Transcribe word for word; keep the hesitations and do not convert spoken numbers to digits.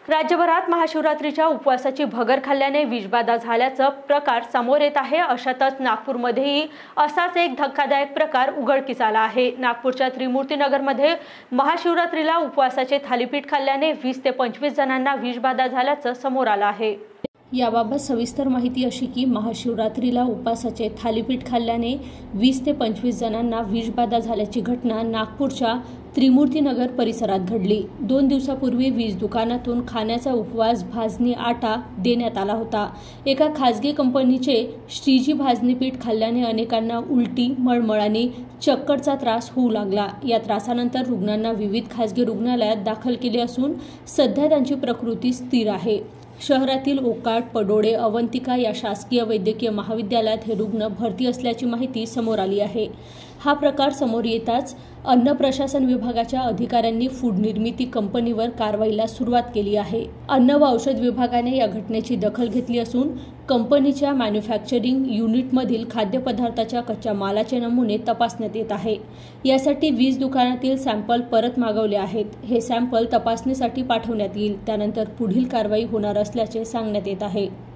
राज्यभरात महाशिवरात्रीच्या उपवासाची भगर खाल्ल्याने विषबाधा झाल्याचा प्रकार समोर येत आहे। अशातच नागपूरमध्येही असाच एक धक्कादायक प्रकार उघडकीस आला आहे। नागपूरच्या त्रिमूर्ती नगरमध्ये महाशिवरात्रीला उपवासाचे थालीपीठ खाल्ल्याने वीस ते पंचवीस जणांना विषबाधा झाल्याचं समोर आलं आहे। याबाबत सविस्तर माहिती अशी की महाशिवरात्रीला उपवासाचे थालीपीठ खाल्ल्याने वीस ते पंचवीस जणांना विषबाधा झाल्याची घटना नागपूरच्या त्रिमूर्ती नगर परिसरात घडली। दोन दिवसापूर्वी वीज दुकानातून खाण्याचा उपवास भाजणी आटा देण्यात आला होता। एका खासगी कंपनीचे श्रीजी भाजणी पीठ खाल्ल्याने अनेकांना उलटी, मळमळ आणि चक्करचा त्रास होऊ लागला। या त्रासानंतर रुग्णांना विविध खासगी रुग्णालयात दाखल केले असून सध्या त्यांची प्रकृती स्थिर आहे। शहरातील ओकाट, पडोळे, अवंतिका या शासकीय वैद्यकीय महाविद्यालयात हे रुग्ण भरती असल्याची माहिती समोर आली आहे। हा प्रकार समोर येताच अन्न प्रशासन विभागाच्या अधिकाऱ्यांनी फूड निर्मिती कंपनीवर कारवाईला सुरुवात केली आहे। अन्न व औषध विभागाने या घटनेची दखल घेतली असून कंपनीच्या मॅन्युफॅक्चरिंग युनिटमधील खाद्यपदार्थाच्या कच्च्या मालाचे नमुने तपासण्यात येत आहे। यासाठी वीज दुकानातील सॅम्पल परत मागवले आहेत। हे सॅम्पल तपासणीसाठी पाठवण्यात येईल, त्यानंतर पुढील कारवाई होणार असल्याचे सांगण्यात येत आहे।